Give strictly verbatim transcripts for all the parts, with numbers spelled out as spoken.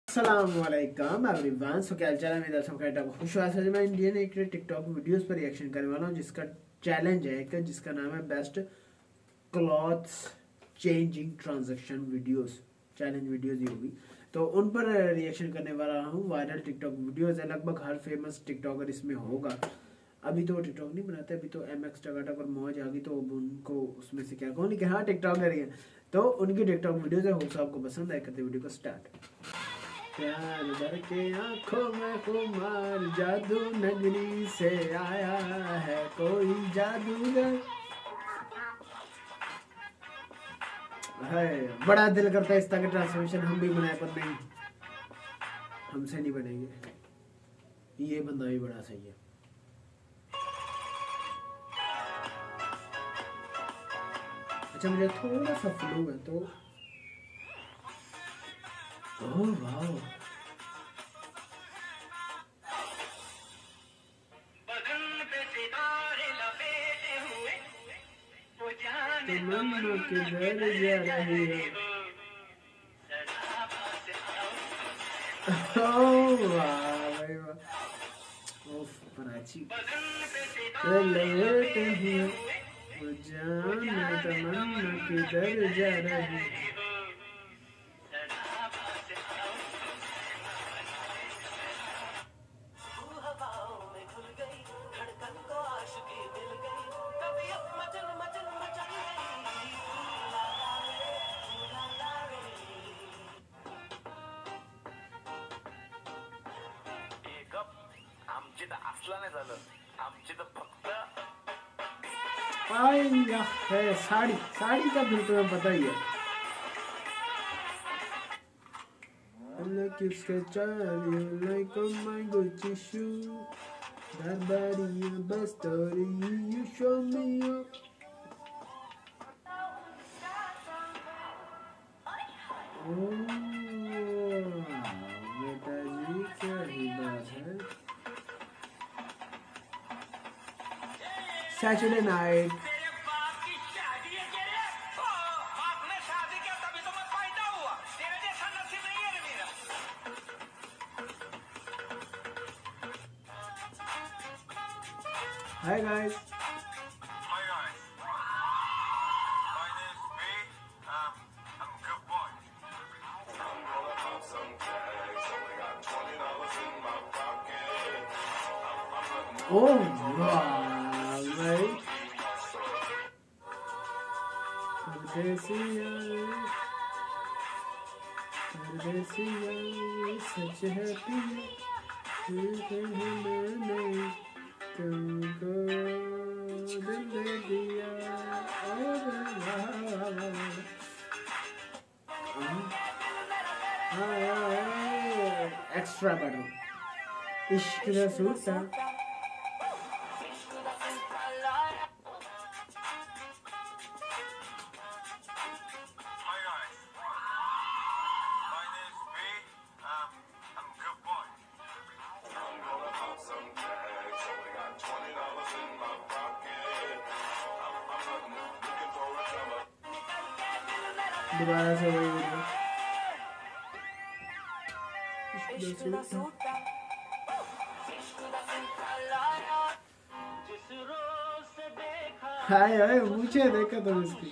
अस्सलामुअलैकुम एवरीवन। सो क्या चाल है मेरा, सब कहता हूँ खुश हुआ। आज मैं इंडियन एक टिकटॉक वीडियोस पर रिएक्शन करने वाला हूँ जिसका चैलेंज है एक जिसका नाम है best clothes changing transaction videos. Challenge videos ही होगी तो उन पर रिएक्शन करने वाला हूँ। वायरल टिकटॉक वीडियोस है, लगभग हर फेमस टिकटॉकर इसमें होगा। अभी तो वो टिकटॉक नहीं बनाते, अभी तो एम एक्स टकाटक और मौज आ गई तो उनको उसमें से क्या कहूँ, लेकिन हाँ टिकटॉकर ही है तो उनकी टिकटॉक वीडियोस है। होप आपको पसंद आए। करते वीडियो को स्टार्ट। प्यार भर के आंखों में खुमार जादू नगरी से आया है कोई जादूगर है। बड़ा दिल करता है इस तरह के ट्रांसफॉर्मेशन हम भी बनाए, पर नहीं, हमसे नहीं बनेंगे। ये बंदा भी बड़ा सही है। अच्छा मुझे थोड़ा सा फ्लू है तो ओह वाओ, तमन्ना किधर जा रही है। ओह वाह भाई वाह, उफ प्राची लेटे हुए वो जान तमन्ना किधर जा रही है। आमची तर असला नाही झालं, आमची तर फक्त आया है साड़ी। साड़ी का फिर तुम्हें पता ही है। Like you sketch you like a mango tissue. That body a best story you show me up. Oh, बेटा जी क्या ही बात है। Saturday night. Hi guys. Hi guys. My name is B. Um, I'm a good boy. I'm gonna pop some tags. Only got twenty dollars in my pocket. I'm, I'm looking Oh wow, भाई परदेसिया परदेसिया सच है पिया मैंने तुमको दिल दे दिया। Extra button इश्क का सूटा। Hi guys. My name is B. Um, I'm a good boy. I'm gonna pop some tags. Only got twenty dollars in my pocket. I'm, I'm looking, looking for a come up. दोबारा से वही video. इश्क का सूटा। हाय हाय मुझे देखा तो इसकी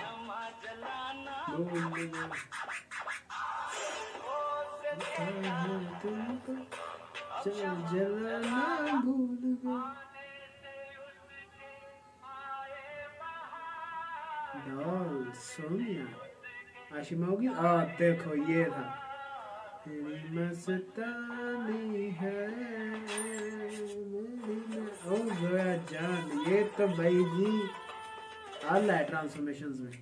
तुमको जलाना भूल गए। डॉल सोनिया आशिमा होगी। आ देखो ये था तेरी मस्तानी है ओ जोया जान। ये तो भाई जी आला है ट्रांसफॉर्मेशंस में।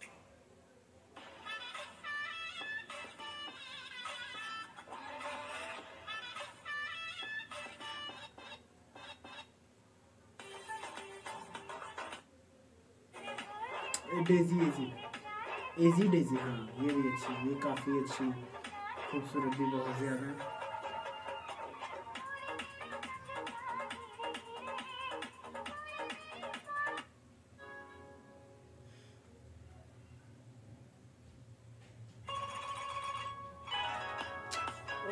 डेजी एजी एजी डेजी, हाँ ये भी अच्छी, ये काफ़ी अच्छी, खूबसूरत भी बहुत ज़्यादा है।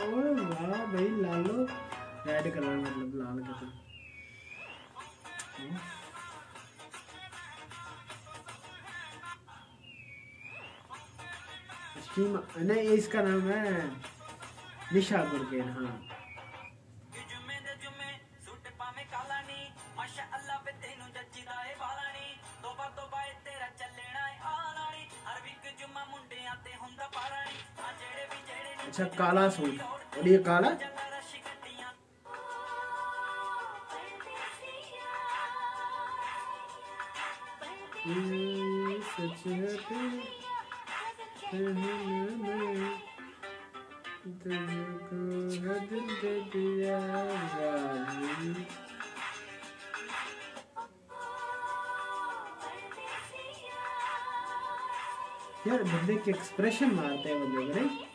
ओए वाह भाई लालो रेड कलर मतलब लाल के तो शीमा नहीं इसका नाम है निशा गुरगेन। हाँ अच्छा काला सूट और ये काला सच है तुझको दिल दे दिया यार बंदे के एक्सप्रेशन मारते हैं बंदे को नहीं।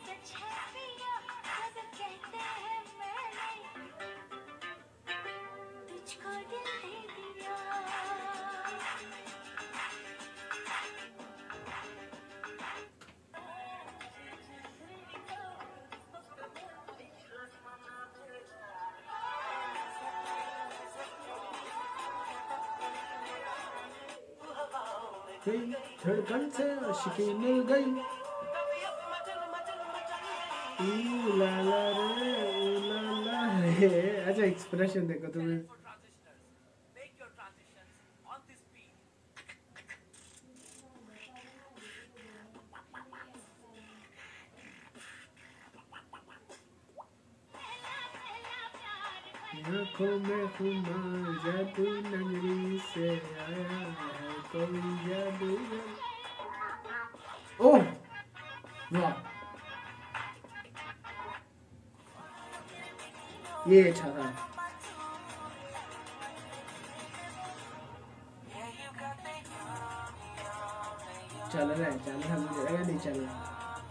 धड़कन से आशिकी मिल गई ला ला रे ला ला रे। अच्छा एक्सप्रेशन देखो तुम्हें आँखों में खुमार जादू नगरी से आया है कोई जादूगर। ओह वाह ये अच्छा था। चल रहा है चल रहा है मुझे लगा नहीं चल रहा।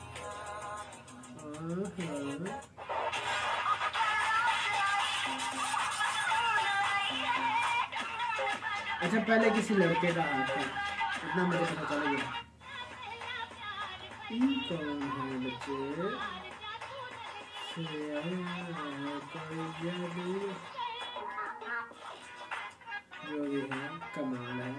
अच्छा पहले किसी लड़के का हाथ था इतना मुझे पता चल गया। कौन है बच्चे से आया है कोई जादू जो भी है कमाल है।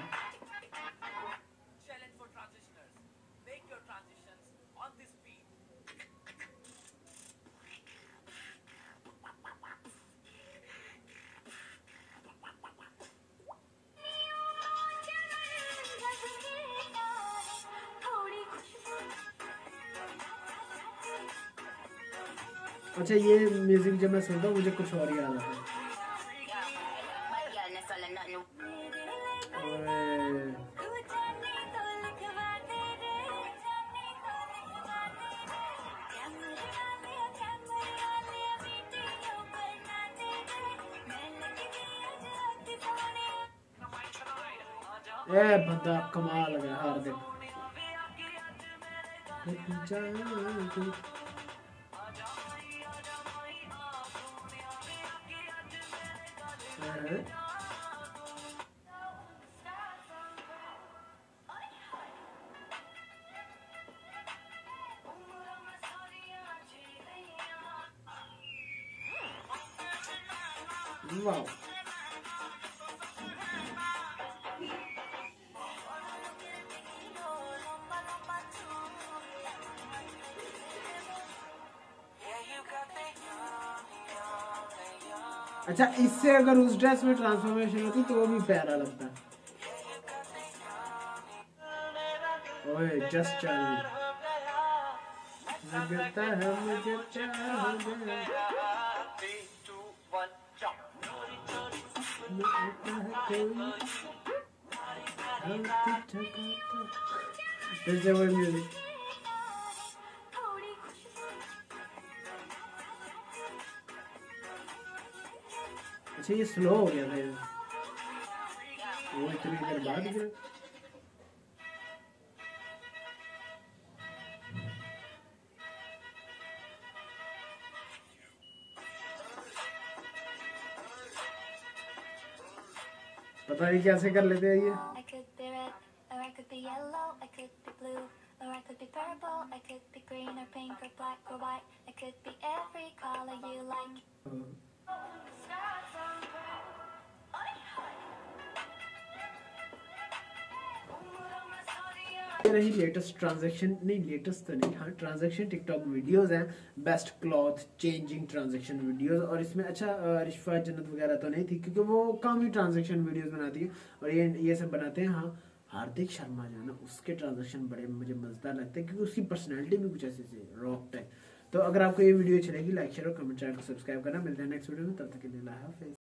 अच्छा ये म्यूजिक जब मैं सुनता हूँ मुझे कुछ और याद आता है। ए बंदा कमाल है हर दिन। वाह अच्छा इससे अगर उस ड्रेस में ट्रांसफॉर्मेशन होती तो वो भी प्यारा लगता। ओए जस्ट चार्ली लगता है मुझे प्यार हो गया। फिर से वो म्यूजिक अच्छा ये स्लो हो गया था वो इतनी देर बाद गिरा। पता नहीं कैसे कर लेते हैं ये। It could be every color you like. ये रही लेटेस्ट ट्रांजैक्शन, नहीं लेटेस्ट तो नहीं, हाँ ट्रांजैक्शन टिकटॉक वीडियोस हैं, best cloth changing transaction videos. और इसमें अच्छा रिश्वा जन्नत वगैरह तो नहीं थी क्योंकि वो कम ही ट्रांजैक्शन वीडियोस बनाती है, और ये ये सब बनाते हैं। हाँ हार्दिक शर्मा जो है ना, उसके ट्रांजैक्शन बड़े मुझे मजेदार लगते हैं क्योंकि उसकी पर्सनैलिटी भी कुछ ऐसी से रॉक टाइप। तो अगर आपको ये वीडियो अच्छी लगी, लाइक शेयर और कमेंट, चैनल को सब्सक्राइब करना। मिलते हैं नेक्स्ट वीडियो में, तब तक के लिए अल्लाह हाफिज़।